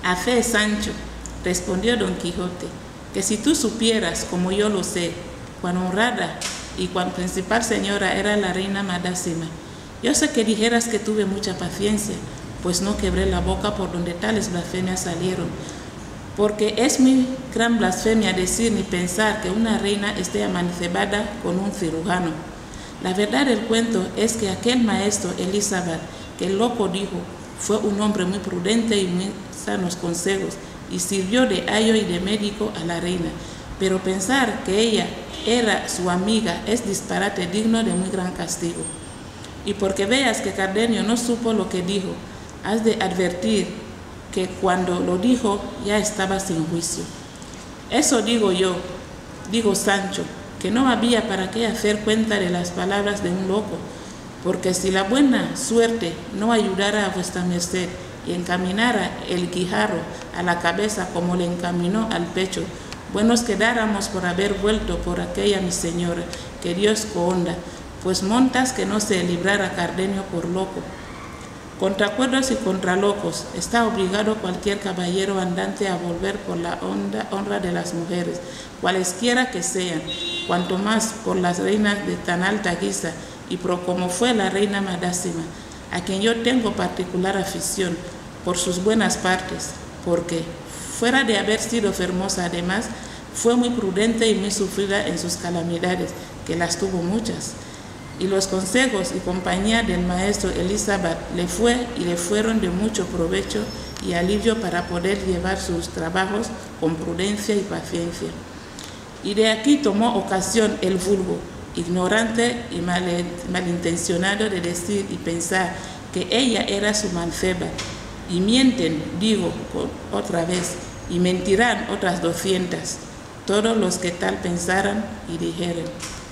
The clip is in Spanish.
A fe, Sancho, respondió Don Quijote, que si tú supieras, como yo lo sé, cuán honrada y cuán principal señora era la reina Madásima, yo sé que dijeras que tuve mucha paciencia, pues no quebré la boca por donde tales blasfemias salieron, porque es muy gran blasfemia decir ni pensar que una reina esté amancebada con un cirujano. La verdad del cuento es que aquel maestro Elizabeth, que el loco dijo, fue un hombre muy prudente y muy sanos consejos, y sirvió de ayo y de médico a la reina. Pero pensar que ella era su amiga es disparate digno de muy gran castigo. Y porque veas que Cardenio no supo lo que dijo, has de advertir que cuando lo dijo ya estaba sin juicio. Eso digo yo, digo Sancho, que no había para qué hacer cuenta de las palabras de un loco, porque si la buena suerte no ayudara a vuestra merced y encaminara el guijarro a la cabeza como le encaminó al pecho, buenos quedáramos por haber vuelto por aquella mi señora, que Dios cohonda, pues montas que no se librara Cardenio por loco. Contra cuerdos y contra locos está obligado cualquier caballero andante a volver por la honra de las mujeres, cualesquiera que sean, cuanto más por las reinas de tan alta guisa, y por como fue la reina Madásima, a quien yo tengo particular afición por sus buenas partes, porque, fuera de haber sido hermosa además, fue muy prudente y muy sufrida en sus calamidades, que las tuvo muchas. Y los consejos y compañía del maestro Elizabeth le fue y le fueron de mucho provecho y alivio para poder llevar sus trabajos con prudencia y paciencia. Y de aquí tomó ocasión el vulgo, ignorante y malintencionado, de decir y pensar que ella era su manceba, y mienten, digo otra vez, y mentirán otras 200, todos los que tal pensaran y dijeren.